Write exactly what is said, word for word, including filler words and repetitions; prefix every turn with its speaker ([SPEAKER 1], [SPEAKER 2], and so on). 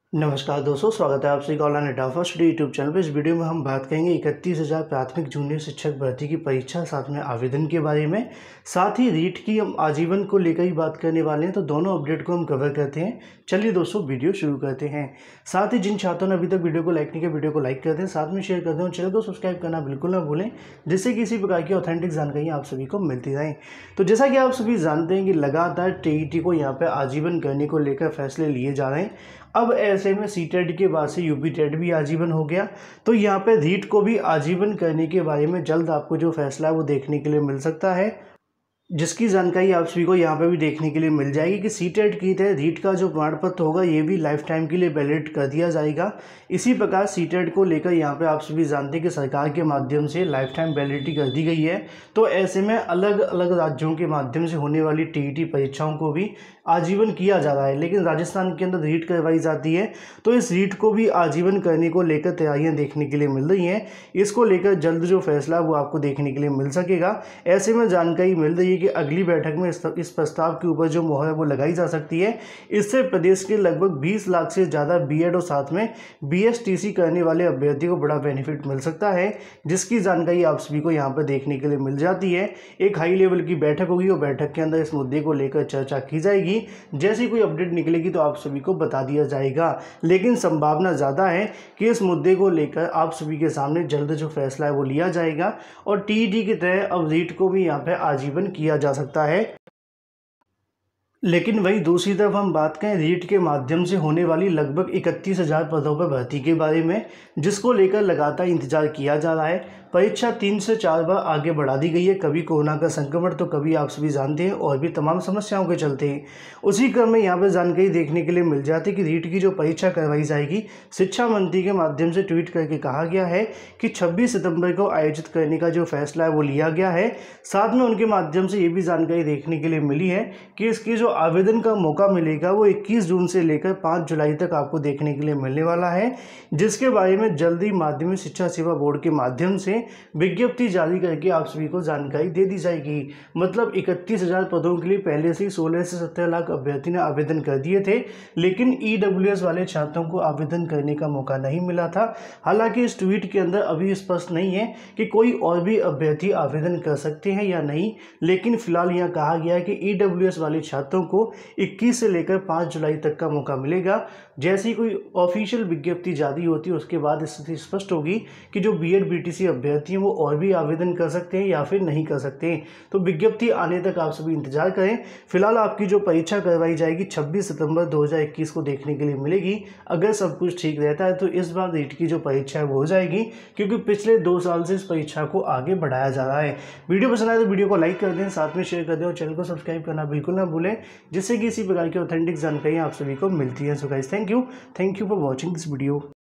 [SPEAKER 1] नमस्कार दोस्तों, स्वागत है आप सभी का ऑनलाइन एटा फर्स्ट यूट्यूब चैनल पर। इस वीडियो में हम बात करेंगे इकतीस हज़ार प्राथमिक जूनियर शिक्षक भर्ती की परीक्षा, साथ में आवेदन के बारे में, साथ ही रीट की हम आजीवन को लेकर ही बात करने वाले हैं। तो दोनों अपडेट को हम कवर करते हैं। चलिए दोस्तों, वीडियो शुरू करते हैं। साथ ही जिन छात्रों ने अभी तक वीडियो को लाइक नहीं किया, वीडियो को लाइक कर दें, साथ में शेयर कर दें और चैनल को सब्सक्राइब करना बिल्कुल ना भूलें, जिससे किसी प्रकार की ऑथेंटिक जानकारी आप सभी को मिलती रहें। तो जैसा कि आप सभी जानते हैं कि लगातार टीईटी को यहाँ पर आजीवन करने को लेकर फैसले लिए जा रहे हैं। अब ऐसे में सीटेट के बाद से यूपी टेट भी आजीवन हो गया, तो यहाँ पे रीट को भी आजीवन करने के बारे में जल्द आपको जो फैसला है वो देखने के लिए मिल सकता है, जिसकी जानकारी आप सभी को यहाँ पे भी देखने के लिए मिल जाएगी कि सीटेट की तरह रीट का जो प्रमाण पत्र होगा ये भी लाइफ टाइम के लिए वैलिड कर दिया जाएगा। इसी प्रकार सीटेट को लेकर यहाँ पे आप सभी जानते हैं कि सरकार के माध्यम से लाइफ टाइम वैलिडिटी कर दी गई है। तो ऐसे में अलग अलग राज्यों के माध्यम से होने वाली टीईटी परीक्षाओं को भी आजीवन किया जा रहा है, लेकिन राजस्थान के अंदर रीट करवाई जाती है, तो इस रीट को भी आजीवन करने को लेकर तैयारियां देखने के लिए मिल रही हैं। इसको लेकर जल्द जो फैसला वो आपको देखने के लिए मिल सकेगा। ऐसे में जानकारी मिल रही है कि अगली बैठक में इस, इस प्रस्ताव के ऊपर जो मोहर है वो लगाई जा सकती है। इससे प्रदेश के लगभग बीस लाख से ज़्यादा बीएड और साथ में बीएसटीसी करने वाले अभ्यर्थियों को बड़ा बेनिफिट मिल सकता है, जिसकी जानकारी आप सभी को यहाँ पर देखने के लिए मिल जाती है। एक हाई लेवल की बैठक होगी और बैठक के अंदर इस मुद्दे को लेकर चर्चा की जाएगी। जैसी कोई अपडेट निकलेगी तो आप सभी को बता दिया जाएगा, लेकिन संभावना ज़्यादा है कि इस मुद्दे को लेकर आप सभी के सामने जल्द जो फैसला है वो लिया जाएगा और टीईटी की तरह अब रीट को भी यहाँ पे आजीवन किया जा सकता है। लेकिन वही दूसरी तरफ हम बात करें रीट के माध्यम से होने वाली लगभग इकतीस हज़ार पदों पर भर्ती के बारे में, जिसको लेकर लगातार इंतजार किया जा रहा है। परीक्षा तीन से चार बार आगे बढ़ा दी गई है, कभी कोरोना का संक्रमण तो कभी आप सभी जानते हैं और भी तमाम समस्याओं के चलते हैं। उसी क्रम में यहाँ पर जानकारी देखने के लिए मिल जाती है कि रीट की जो परीक्षा करवाई जाएगी, शिक्षा मंत्री के माध्यम से ट्वीट करके कहा गया है कि छब्बीस सितंबर को आयोजित करने का जो फैसला है वो लिया गया है। साथ में उनके माध्यम से ये भी जानकारी देखने के लिए मिली है कि इसकी जो आवेदन का मौका मिलेगा वो इक्कीस जून से लेकर पाँच जुलाई तक आपको देखने के लिए मिलने वाला है, जिसके बारे में जल्दी माध्यमिक शिक्षा सेवा बोर्ड के माध्यम से विज्ञप्ति जारी करके आप सभी को जानकारी दे दी जाएगी। मतलब इकतीस हज़ार पदों के लिए पहले से ही सोलह से सत्रह लाख अभ्यर्थी ने आवेदन कर दिए थे, लेकिन ईडब्ल्यूएस वाले छात्रों को आवेदन करने का मौका नहीं मिला था। हालांकि इस ट्वीट के अंदर अभी स्पष्ट नहीं है कि कोई और भी अभ्यर्थी आवेदन कर सकते हैं या नहीं, लेकिन फिलहाल यहाँ कहा गया है कि ईडब्ल्यूएस वाले छात्रों को इक्कीस से लेकर पाँच जुलाई तक का मौका मिलेगा। जैसी कोई ऑफिशियल विज्ञप्ति जारी होती है उसके बाद स्थिति स्पष्ट होगी कि जो बीएड बीटीसी अभ्यर्थी हैं वो और भी आवेदन कर सकते हैं या फिर नहीं कर सकते हैं। तो विज्ञप्ति आने तक आप सभी इंतजार करें। फिलहाल आपकी जो परीक्षा करवाई जाएगी छब्बीस सितंबर दो हज़ार इक्कीस को देखने के लिए मिलेगी। अगर सब कुछ ठीक रहता है तो इस बार रीट की जो परीक्षा है वो हो जाएगी, क्योंकि पिछले दो साल से इस परीक्षा को आगे बढ़ाया जा रहा है। वीडियो पसंद आए तो वीडियो को लाइक कर दें, साथ में शेयर कर दें और चैनल को सब्सक्राइब करना बिल्कुल ना भूलें, जिससे कि इसी प्रकार की ऑथेंटिक जानकारी आप सभी को मिलती है। So guys, thank you thank you for watching this video.